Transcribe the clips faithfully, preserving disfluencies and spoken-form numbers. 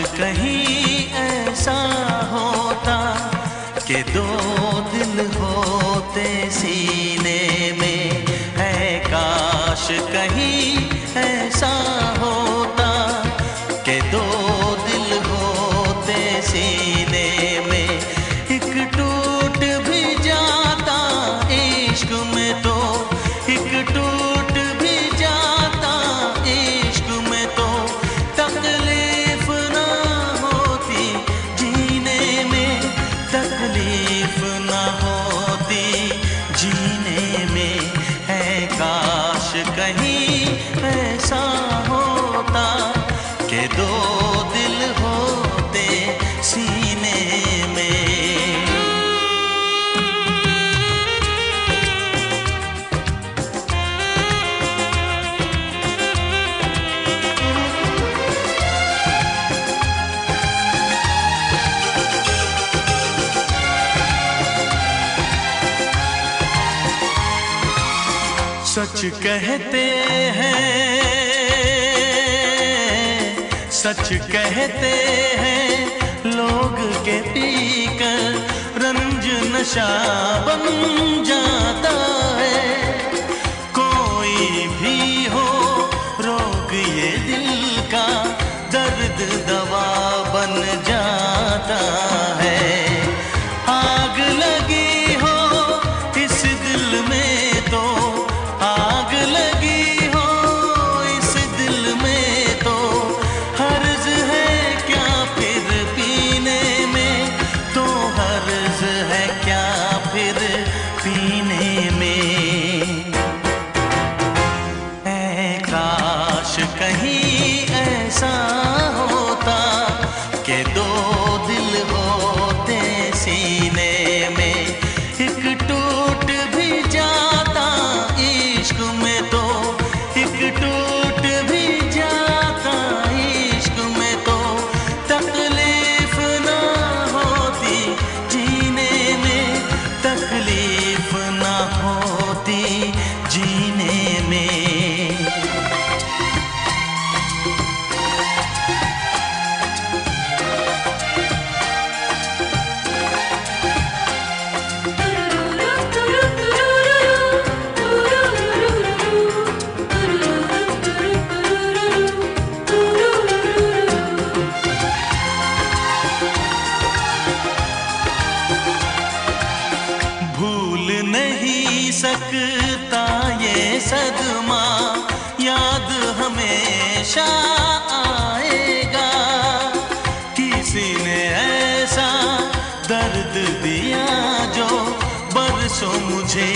कहीं ऐसा होता कि दो दिल होते सीने में, है काश कहीं ऐसा होता कि दो दिल होते सीने में। एक टूट भी जाता इश्क में तो, एक टूट भी जाता इश्क में तो, तकलीफ ना होती जीने में, तकलीफ ना होती जीने में। है काश कहीं ऐसा होता कि दो दिल होते सीने में। सच कहते हैं, सच कहते हैं लोग के पीकर रंज नशा बन जाता है। कोई भी हो रोग ये दिल का, दर्द दवा बन जाता है। आग लगी हो इस दिल में तो, आग लगी हो इस दिल में तो, हर्ज है क्या फिर पीने में, तो हर्ज है क्या फिर पीने में। ऐ काश कहीं ऐसा होता कि दो दिल होते सीने में। एक टूट भी जाता इश्क में तो, एक टूट भी जाता इश्क में तो, तकलीफ ना होती जीने में, तकलीफ ना होती जीने में। भूल नहीं सकता ये सदमा, याद हमेशा आएगा। किसी ने ऐसा दर्द दिया जो बरसों मुझे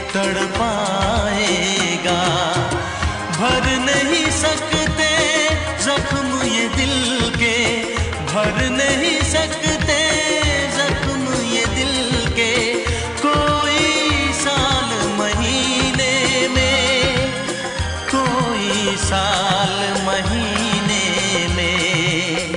तड़पाएगा। भर नहीं सकते जख्म ये दिल के, भर नहीं सकते जख्म ये दिल के, कोई साल महीने में, कोई साल महीने में।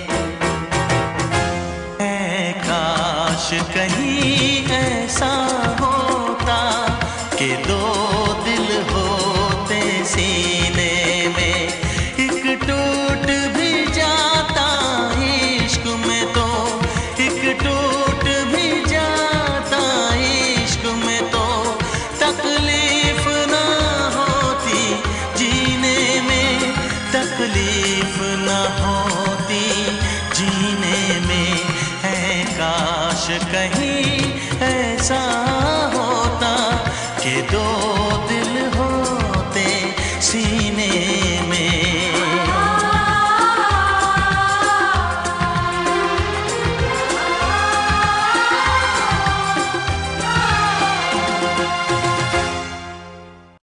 है काश कहीं ऐसा होता कि दो दिल होते सीने में। एक टूट भी जाता इश्क में तो, एक टूट भी जाता इश्क में तो, तकलीफ ना होती जीने में, तकलीफ ना होती जीने में। है काश कहीं ऐसा